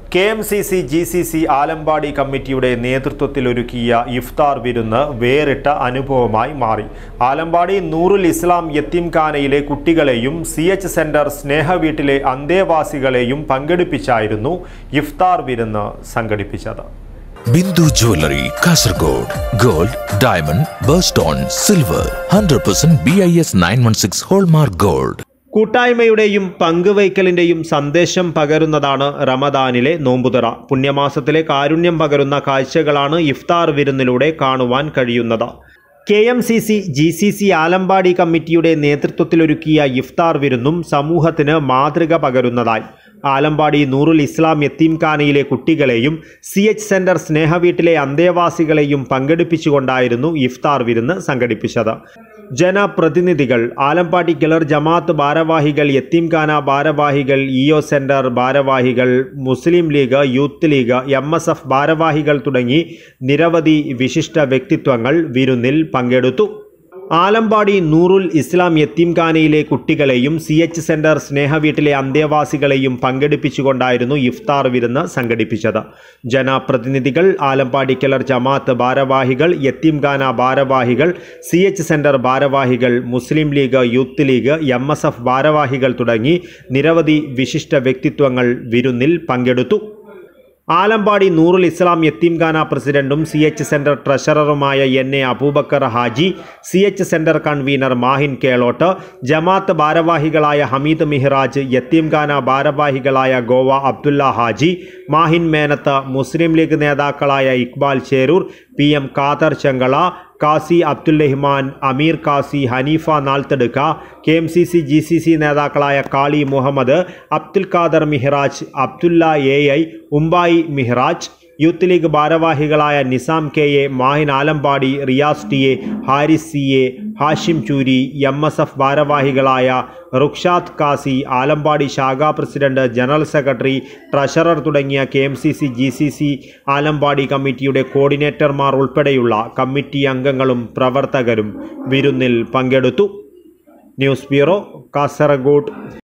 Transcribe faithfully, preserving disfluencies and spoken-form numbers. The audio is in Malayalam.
K M C C G C C Alampady കമ്മിറ്റിയുടെ നേതൃത്വത്തിലൊരുക്കിയ ഇഫ്താർ വിരുന്ന് വേറിട്ട അനുഭവമായി മാറി. ആലമ്പാടി നൂറുൽ ഇസ്ലാം യത്തീംഖാനയിലെ കുട്ടികളെയും സി എച്ച് സെന്റർ സ്നേഹവീട്ടിലെ അന്തേവാസികളെയും പങ്കെടുപ്പിച്ചായിരുന്നു ഇഫ്താർ വിരുന്ന് സംഘടിപ്പിച്ചത്. Bindu jewellery Kasaragod. Gold, diamond, birthstone, silver, hundred percent B I S nine one six hallmark gold. കൂട്ടായ്മയുടെയും പങ്കുവയ്ക്കലിൻ്റെയും സന്ദേശം പകരുന്നതാണ് റമദാനിലെ നോമ്പുതുറ. പുണ്യമാസത്തിലെ കാരുണ്യം പകരുന്ന കാഴ്ചകളാണ് ഇഫ്താർ വിരുന്നിലൂടെ കാണുവാൻ കഴിയുന്നത്. K M C C G C C Alampady കമ്മിറ്റിയുടെ നേതൃത്വത്തിലൊരുക്കിയ ഇഫ്താർ വിരുന്നും സമൂഹത്തിന് മാതൃക പകരുന്നതായി. ആലമ്പാടി നൂറുൽ ഇസ്ലാം യത്തീംഖാനയിലെ കുട്ടികളെയും സി എച്ച് സെന്റർ സ്നേഹവീട്ടിലെ അന്തേവാസികളെയും പങ്കെടുപ്പിച്ചുകൊണ്ടായിരുന്നു ഇഫ്താർ വിരുന്ന് സംഘടിപ്പിച്ചത്. ജനപ്രതിനിധികൾ, ആലമ്പാടി കിളർ ജമാഅത്ത് ഭാരവാഹികൾ, യത്തീംഖാന ഭാരവാഹികൾ, ഇ ഒ സെന്റർ ഭാരവാഹികൾ, Muslim League, Youth League, M S F ഭാരവാഹികൾ തുടങ്ങി നിരവധി വിശിഷ്ട വ്യക്തിത്വങ്ങൾ വിരുന്നിൽ പങ്കെടുത്തു. ആലമ്പാടി നൂറുൽ ഇസ്ലാം യത്തീംഖാനയിലെ കുട്ടികളെയും സി എച്ച് സെന്റർ സ്നേഹവീട്ടിലെ അന്തേവാസികളെയും പങ്കെടുപ്പിച്ചുകൊണ്ടായിരുന്നു ഇഫ്താർ വിരുന്ന് സംഘടിപ്പിച്ചത്. ജനപ്രതിനിധികൾ, ആലമ്പാടി കിളർ ജമാഅത്ത് ഭാരവാഹികൾ, യത്തീംഖാന ഭാരവാഹികൾ, സി എച്ച് സെന്റർ ഭാരവാഹികൾ, Muslim League, Youth League, M S F ഭാരവാഹികൾ തുടങ്ങി നിരവധി വിശിഷ്ട വ്യക്തിത്വങ്ങൾ വിരുന്നിൽ പങ്കെടുത്തു. ആലമ്പാടി നൂറുൽ ഇസ്ലാം യത്തീംഖാന പ്രസിഡന്റും സി എച്ച് സെന്റർ ട്രഷററുമായ N A Abubakar Haji, C H centre convener Mahin Kelot, ജമാഅത്ത് ഭാരവാഹികളായ ഹമീദ് മിഹ്റാജ്, യത്തീംഖാന ഭാരവാഹികളായ ഗോവ അബ്ദുല്ല ഹാജി, മാഹിൻ മേനത്ത്, മുസ്ലിം ലീഗ് നേതാക്കളായ Iqbal Cherur, P M Khader Chengala, Kasi Abdurahman, Ameer Kasi, Haneefa Nalthadukka, K M C C G C C നേതാക്കളായ കാളി മുഹമ്മദ്, അബ്ദുൽ ഖാദർ മിഹ്റാജ്, അബ്ദുല്ല എ ഐ, ഉമ്പായി മിഹ്റാജ്, യൂത്ത് ലീഗ് ഭാരവാഹികളായ Nizam K A, Mahin Alampady, Riyas T A, Haris C A, Hashim Choori, M S F ഭാരവാഹികളായ റുക്ഷാദ് കാസി, ആലമ്പാടി ശാഖാ പ്രസിഡന്റ്, ജനറൽ സെക്രട്ടറി, ട്രഷറർ തുടങ്ങിയ K M C C G C C Alampady കമ്മിറ്റിയുടെ കോർഡിനേറ്റർമാർ ഉൾപ്പെടെയുള്ള കമ്മിറ്റി അംഗങ്ങളും പ്രവർത്തകരും വിരുന്നിൽ പങ്കെടുത്തു. News bureau, Kasaragod.